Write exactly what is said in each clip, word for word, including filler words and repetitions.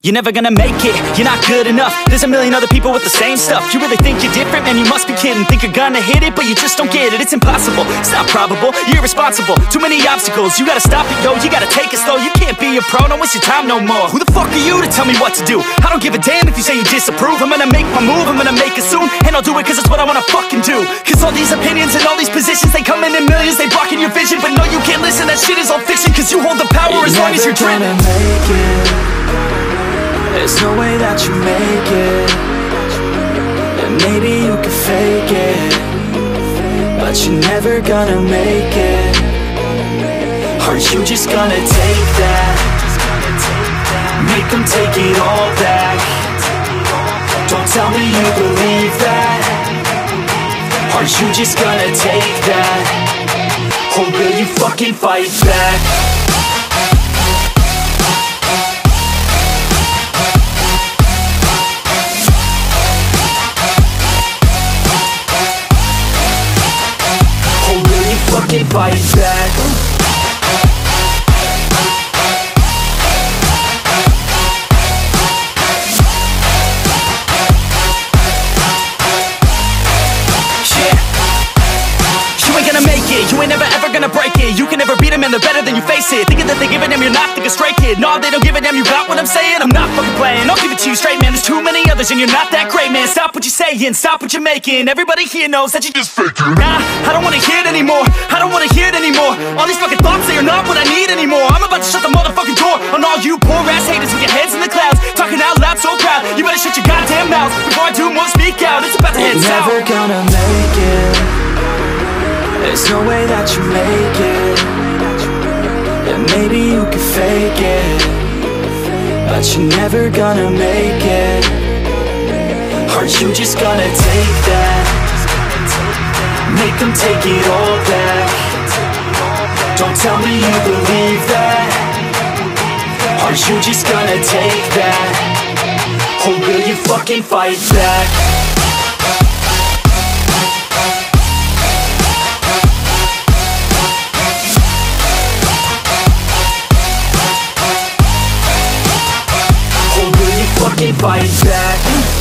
You're never gonna make it, you're not good enough. There's a million other people with the same stuff. You really think you're different? Man, you must be kidding. Think you're gonna hit it, but you just don't get it. It's impossible, it's not probable, you're irresponsible. Too many obstacles, you gotta stop it, yo. You gotta take it slow, you can't be a pro. Don't waste your time no more. Who the fuck are you to tell me what to do? I don't give a damn if you say you disapprove. I'm gonna make my move, I'm gonna make it soon. And I'll do it cause it's what I wanna fucking do. Cause all these opinions and all these positions, they come in in millions, they blocking your vision. But no, you can't listen, that shit is all fiction. Cause you hold the power as long as you're dreaming. There's no way that you make it. And maybe you can fake it, but you're never gonna make it. Are you just gonna take that? Make them take it all back. Don't tell me you believe that. Are you just gonna take that? Or will you fucking fight back? Fucking fight back. Yeah. You ain't gonna make it, you ain't never ever gonna break it. You can never beat them and they're better than you, face it. Thinking that they give a damn, you're not, think a straight kid. No, they don't give a damn, you got what I'm saying? I'm not fucking playing, I'll give it to you straight, man. There's too many others and you're not that great, man. Stop what you're saying, stop what you're making. Everybody here knows that you just faking. Nah, I don't wanna hear it anymore, I don't wanna hear it anymore. All these fucking thoughts, they are not what I need anymore. I'm about to shut the motherfucking door on all you poor ass haters with your heads in the clouds, talking out loud so proud. You better shut your goddamn mouth before I do more speak out. It's about to head south. You're never gonna make it. There's no way that you make it. And maybe you can fake it, but you're never gonna make it. Are you just gonna take that? Make them take it all back. Don't tell me you believe that. Are you just gonna take that? Or will you fucking fight back? Fucking fight back.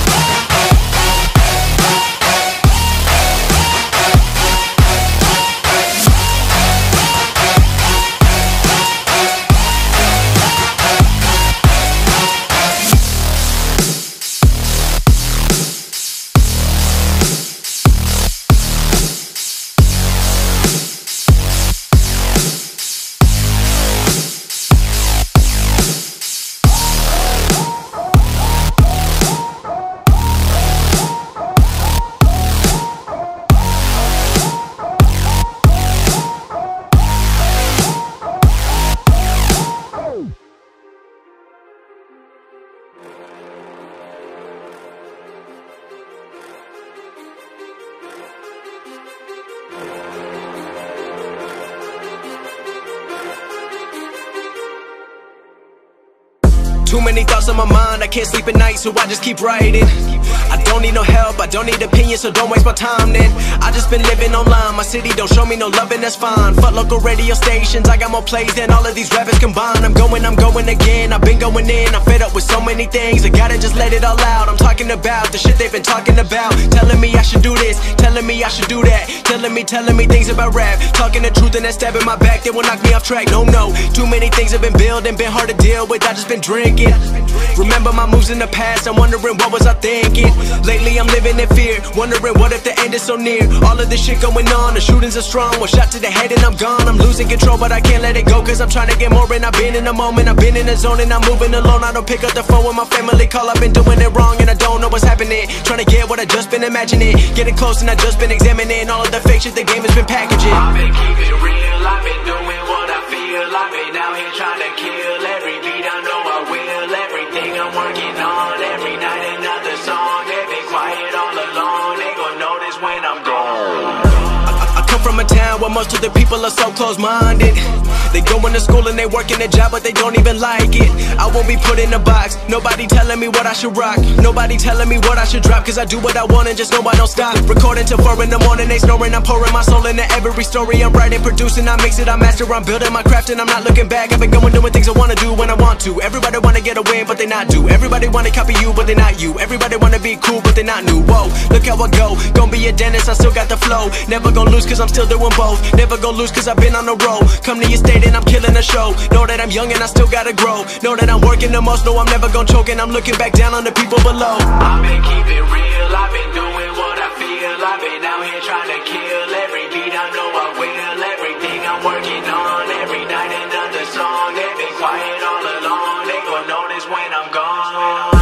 Too many thoughts on my mind, I can't sleep at night, so I just keep writing. I don't need no help, I don't need opinions, so don't waste my time then. I just been living online, my city don't show me no love and that's fine. Fuck local radio stations, I got more plays than all of these rappers combined. I'm going, I'm going again, I've been going in, I'm fed up with so many things. I gotta just let it all out, I'm talking about the shit they've been talking about. Telling me I should do this, telling me I should do that. Telling me, telling me things about rap. Talking the truth and that stab in my back, they will knock me off track. No, no, too many things have been building, been hard to deal with, I just been drinking. Remember my moves in the past, I'm wondering what was I thinking. Lately I'm living in fear, wondering what if the end is so near. All of this shit going on, the shootings are strong. One shot to the head and I'm gone. I'm losing control but I can't let it go, cause I'm trying to get more. And I've been in the moment, I've been in the zone, and I'm moving alone. I don't pick up the phone when my family call, I've been doing it wrong and I don't know what's happening. Trying to get what I just been imagining, getting close and I just been examining all of the fake shit the game has been packaging. I've been keeping it real, I've been doing what I feel. I've been out here trying to kill every beat, I know I will. Everything I'm working on, every night another song. They've been quiet all along, they gon' notice when I'm gone. I, I come from a town where most of the people are so close-minded. They go into school and they work in a job, but they don't even like it. I won't be put in a box, nobody telling me what I should rock, nobody telling me what I should drop, cause I do what I want and just know I don't stop. Recording till four in the morning, they snoring, I'm pouring my soul into every story. I'm writing, producing, I mix it, I master, I'm building my craft and I'm not looking back. I've been going doing things I wanna do when I want to. Everybody wanna get a win, but they not do. Everybody wanna copy you, but they not you. Everybody wanna be cool, but they not new. Whoa, look how I go, gonna be a dentist, I still got the flow. Never gonna lose cause I'm still doing both. Never gonna lose cause I've been on the road. Come to your state and I'm killing the show. Know that I'm young and I still gotta grow. Know that I'm working the most, know I'm never gonna choke. And I'm looking back down on the people below. I've been keeping real, I've been doing what I feel. I've been out here trying to kill every beat, I know I will. Everything I'm working on, every night another song. They've been quiet all along, they gon' notice when I'm gone.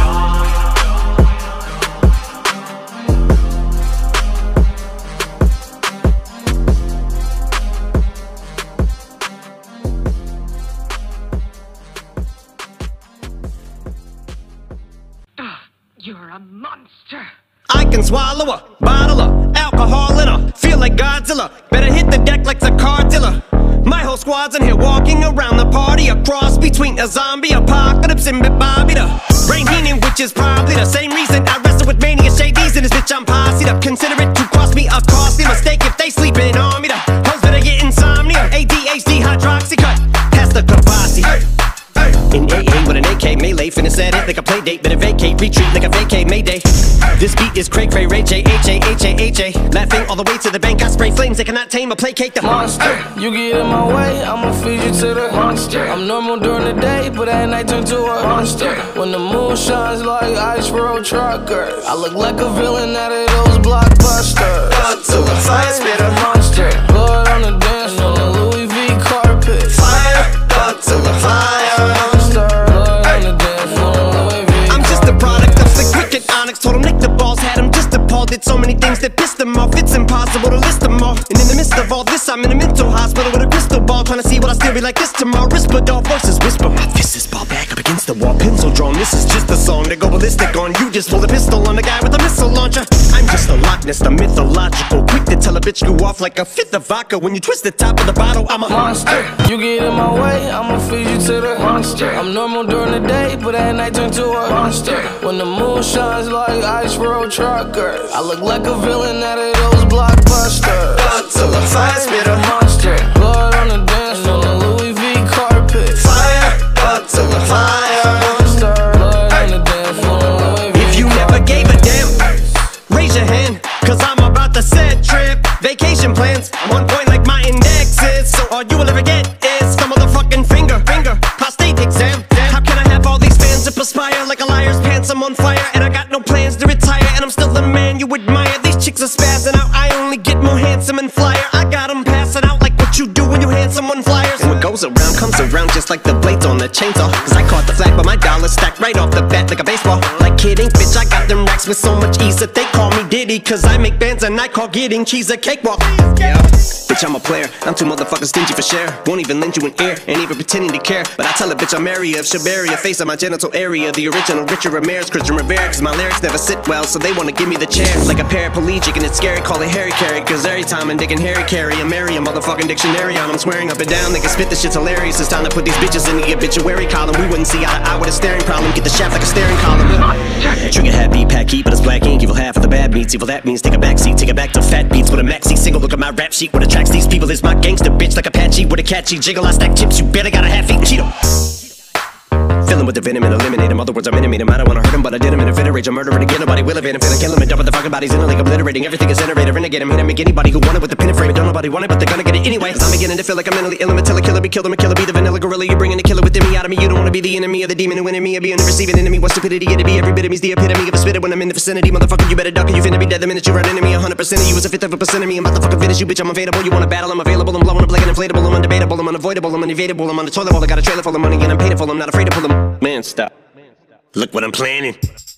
You're a monster. I can swallow a bottle of alcohol in her. Feel like Godzilla. Better hit the deck like the car dealer. My whole squad's in here walking around the party. A cross between a zombie apocalypse and Bobby the Brain Heenan, which is probably the same reason I wrestle with mania shades in this bitch. I'm posse up. Consider it to cost me a costly mistake if they sleeping on me. The hoes better get insomnia. A D H D hydroxy cut. Pass the Kabasi. Hey. In A A with an A K melee, finna set it like a play date. Better vacate, retreat like a vacate mayday. This beat is cray cray, Ray J, H A, H A, H A. Laughing all the way to the bank, I spray flames. They cannot tame or placate the monster. You get in my way, I'ma feed you to the monster. I'm normal during the day, but at night turn to a monster. When the moon shines like ice road truckers, I look like a villain out of those blockbusters. Thug to the fire, spitter monster. Blood on the dance floor, the Louis V carpet. Fire, thug to the fire. Told him lick the balls, had him just appalled. Did so many things that pissed him off, it's impossible to list them all. And in the midst of all this, I'm in a mental hospital with a crystal ball, trying to see what I still be like this tomorrow. Whisper dog voices whisper, my fist is ball back up against the wall, pencil drawn. This is just a song to go ballistic on. You just pull a pistol on the guy with a missile launcher. I'm just a Loch Ness, the mythological, quick to tell a bitch you off like a fifth of vodka. When you twist the top of the bottle, I'm a monster. You get in my way, I'ma feed you to the monster. I'm normal during the day, but at night turn to a monster. When the moon shines like ice road truckers, I look like a villain out of those blockbusters. Thug to the fire, spitter monster. Blood on the dance floor, the Louis V carpet. Fire, thug to the fire. Monster. Blood on the dance floor, Louis V. If you never gave a damn, raise your hand, cause I'm about to set trip. Vacation plans, I'm on point like my index is. So all you will ever get is some motherfucking finger, finger, prostate exam. How can I have all these fans that perspire like a liar's pants? I'm on fire and I got no plans to retire, and I'm still the man you admire. These chicks are spazzing out, I only get more handsome and flyer. I got them passing out like what you do when you hand someone flyers. And what goes around comes around just like the blades on the chainsaw. Cause I caught the flag but my dollar stacked right off the bat like a baseball. Like kidding, bitch, I got them racks with so much ease that they call me Diddy. Cause I make bands and I call getting cheese a cakewalk. Yeah, bitch, I'm a player, I'm too motherfucking stingy for share. Won't even lend you an ear, ain't even pretending to care. But I tell a bitch I'm area of Shabaria, face of my genital area. The original Richard Ramirez, Christian Rivera. Cause my lyrics never sit well, so they wanna give me the chair. Like a paraplegic and it's scary, call it Harry Carry. Cause every time I'm digging Harry Carry, I marry a motherfucking dictionary on. I'm swearing up and down, they can spit this shit's hilarious. It's time to put these bitches in the obituary column. We wouldn't see eye to eye with a staring problem. Get the shaft like a staring column. Trigger happy, pack heat, but it's black ink. Evil half of the bad meats, evil that means take a backseat. Take it back to fat beats with a maxi single. Look at my rap sheet, what attracts these people is my gangster bitch. Like Apache with a catchy jiggle. I stack chips, you better got a half-eat Cheeto. Fill him with the venom and eliminate him. Other words, I'm intimate him. I don't wanna hurt him, but I did him in a fit of rage. I'm murdering again, nobody will evade him. Finna kill him and dump the fucking bodies in a lake, obliterating everything is iterated. Renegade him, hit him, make anybody who want it with the pin and frame. Don't nobody want it, but they're gonna get it anyway. Cause I'm beginning to feel like I'm mentally ill. I'm until a killer be killed. I'm a killer, be the vanilla gorilla. You're bringing the killer within me out of me. You don't wanna be the enemy of the demon who in me. Or be in the receiving enemy. What stupidity it'd be. Every bit of me's the epitome of a spitter when I'm in the vicinity. Motherfucker, you better duck or you finna be dead the minute you run into me. A hundred percent of you is a fifth of a percent of me. I'm about to fucking finish you, bitch. I'm available. You wanna battle? I'm available. I'm blowing up like an inflatable. I'm undebatable. I'm unavoidable. I'm unevadable. I'm on the toilet bowl. I got a trailer full of money and I'm paid for. I'm not afraid to pull them. Man, stop. Look what I'm planning.